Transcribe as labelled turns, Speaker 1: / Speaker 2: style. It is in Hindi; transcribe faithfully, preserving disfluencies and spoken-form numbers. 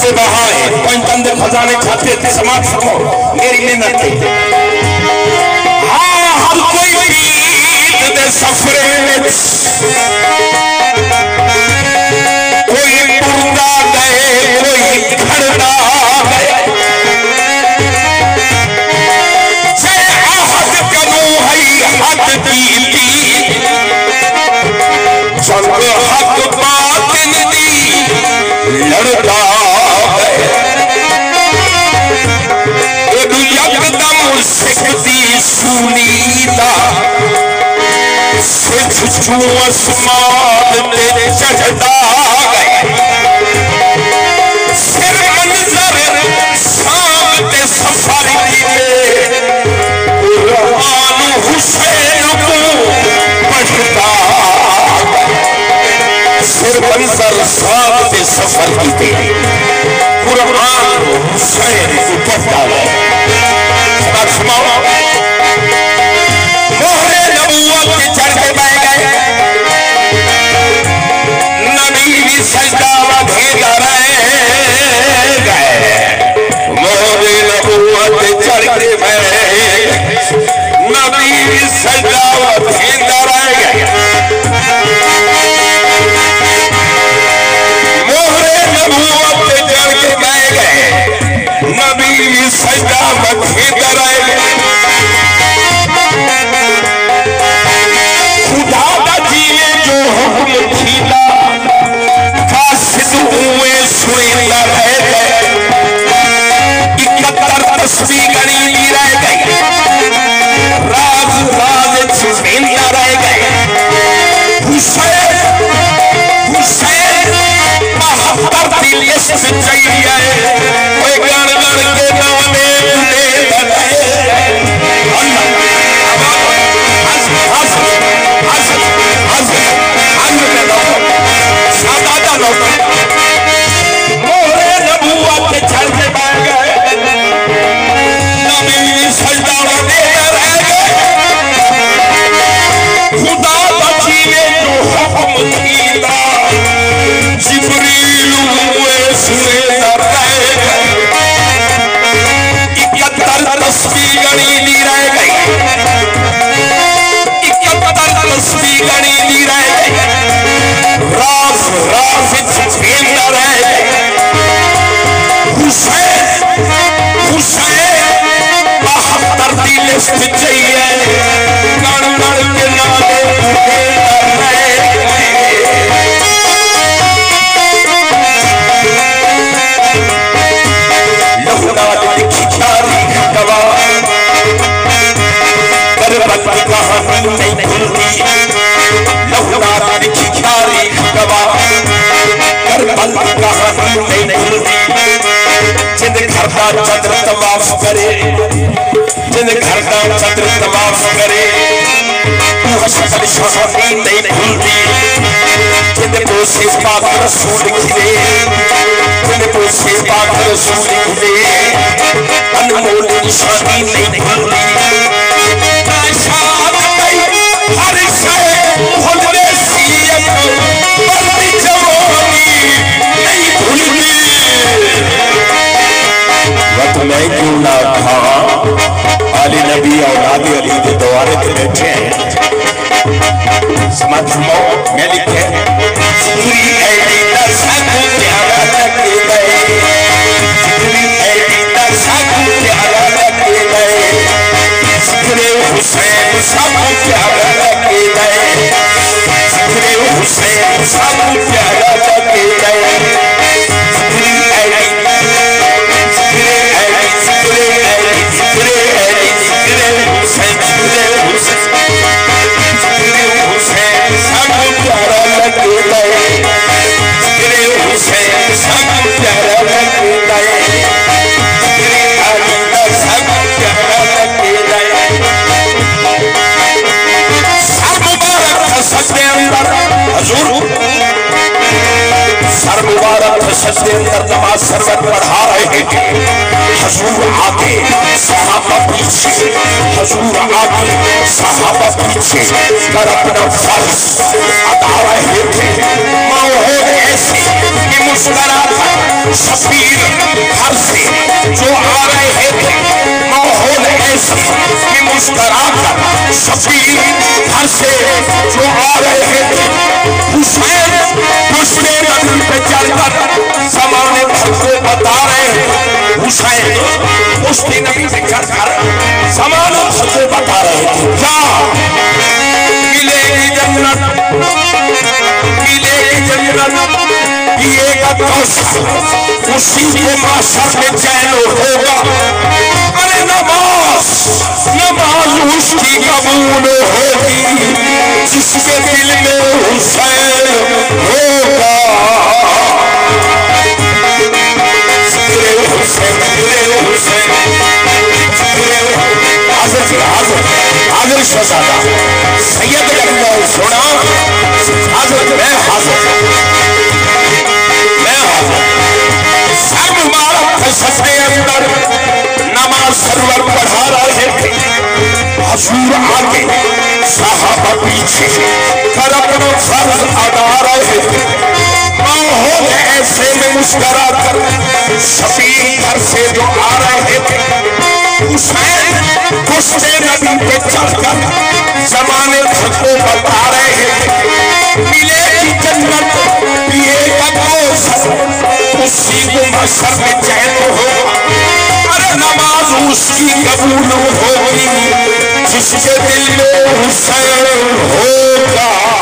Speaker 1: बेबहाए पंचन दे खजाने खाते थे समाज समो मेरी मेहनत हाँ हर कोई बीत दे सफरे में कोई पुरदा गए कोई खड़दा गए से आहद कनो है हद कीती जब हक बातिन दी लड़दा यकदम सिखती सुनीता सिखचू आसमान ते चढ़दा गए सिर मंजर सामते सफर कीते कुरान हुसैन को पढ़दा सिर मंजर सामते सफर कीते कुरान हुसैन को पढ़दा गए मोहरे नबूवत के चढ़ के बह गए नबी भी सजदा भेजा रहे गए मोहरे नबूवत के चढ़ के बह गए नबी भी सजदा भेजा रहे गए मोहरे नबूवत के चढ़ के बह गए नबी भी सजदा भेजा रहे तस्वीर गणी रह गई राज राज छुपेंदा रह गए हुसैन हुसैन बहत्तर की लिस्ट चाहिए ओए गण गण के नामे उन्हें रहे हस हस हस हस हस में लो सादा लो मोहरे नबूवत के चढ़ के बैठ गए सजदा दे रह गए खुदा बचीने जो हुक्म कीता जिब्रील हुए सुने रह गए इकहत्तर तस्बीह गणी ली रह गई इकहत्तर तस्बीह गणी ली रह गई राज राज छुपेंदा रह गए हुसैन हुसैन लिस्ट चाहिए गण गण के नाले लहुनाद लिखी तारीख गवाह करबला की कहानी नहीं भूलती लहुनाद लिखी तारीख गवाह करबला की कहानी नहीं भूलती जिंद घर का चंद्र तवाफ करे जिन घर का चंद्र तवाफ करे तू हसन शाही नहीं भूलती जिन को से पाक रसूल खिले जिन को से पाक रसूल खिले अनमोल निशानी नहीं भूलती शान गई हर शय भूलने सीयत बल्दी जवानी नहीं भूलती वक्त मैं क्यों ना था अली नबी औलाद अली के द्वारे पे बैठे हैं समझ लो मैं लिखे जिक्री ऐदी दर्शक प्यारा लगे गए जिक्री ऐदी दर्शक प्यारा लगे गए जिक्रे हुसैन सब प्यारा लगे गए जिक्रे हुसैन सब प्यारा लगे गए जिक्री ऐदी जिक्रे ऐदी जिक्रे ऐदी जिक्रे ऐदी जिक्रे हुसैन जिक्रे हुसैन जिक्रे हुसैन सब प्यारा लगे गए जिक्रे हुसैन सब प्यारा लगे गए जिक्रे अली का सब प्यारा लगे गए सर मुबारक था सजदे अंदर हुजूर सर मुबारक था सजदे अंदर नमाज सरवर पढ़ा रहे थे हुजूर आगे सहाबा पीछे हुजूर आगे सहाबा पीछे कर अपना फर्ज अदा रहे थे माहौल ऐसे कि मुस्कुरा कर शबीर घर से जो आ रहे थे, माहौल ऐसे कि मुस्कुरा कर शबीर घर से जो आ रहे थे, हुसैन पुष्टे नदी पे चढ़कर जमाने भर को बता रहे हैं। हुसैन पुष्टे नदी पे चढ़कर जमाने भर को बता रहे थे क्या मिलेगी जन्नत, मिलेगी जन्नत, पिएगा कौसर, उसी के माशर में चैन होगा। अरे नमाज नमाज उसकी कबूल होगी जिसके दिल में हुसैन होगा। जिक्रे हुसैन, जिक्रे हुसैन, हाजिर हाजिर हाजिर शहजादा सैयद अल्लाह सुना, हाजिर मैं हाजिर मैं हाजिर सर मुबारक थे सजदे अंदर, नमाज सरवर पढ़ा रहे थे, हुजूर आगे साहबा पीछे कर अपना फर्ज अदा रहे थे। माहौल ऐसे में मुस्कुरा कर शबीर घर से जो आ रहे थे, हुसैन पुश्ते नदी पे चढ़कर जमाने भर को बता रहे थे मिलेगी जन्नत, पिएगा कौसर, उसी को महशर में चैन होगा। अरे नमाज उसकी कबूल होगी जिसके दिल में हुसैन होगा।